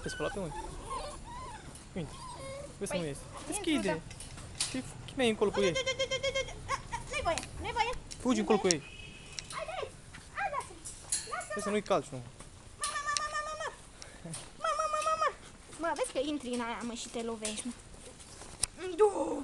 Te spăla pe unde? Uite. Vezi Păi, nu iese. intru, Deschide. da. Ce mai încolo cu ei? Nu-i voie, nu-i voie. Fugi încolo cu ei. Hai, lasă-mă. Trebuie să nu-i calci, nu. Mama. Mă, vezi că intri în aia, mă, și te lovești, mă. Du!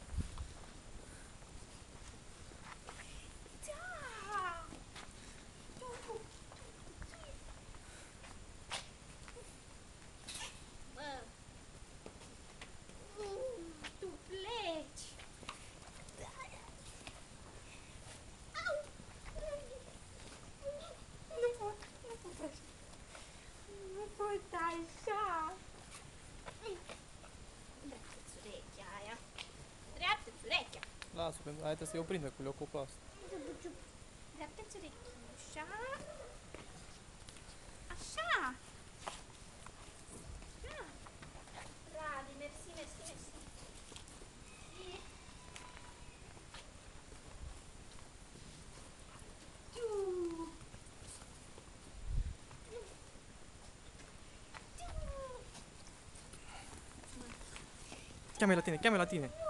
Tu pleci. Au! Nu pot așa. Nu pot așa. Dreaptă-ți urechea aia. Dreaptă-ți urechea. Lasă-o, pentru aia trebuie să-i o prindă cu leocoplast. Dreaptă-ți urechea. Așa. Radi, mersi. Cheamă-i la tine.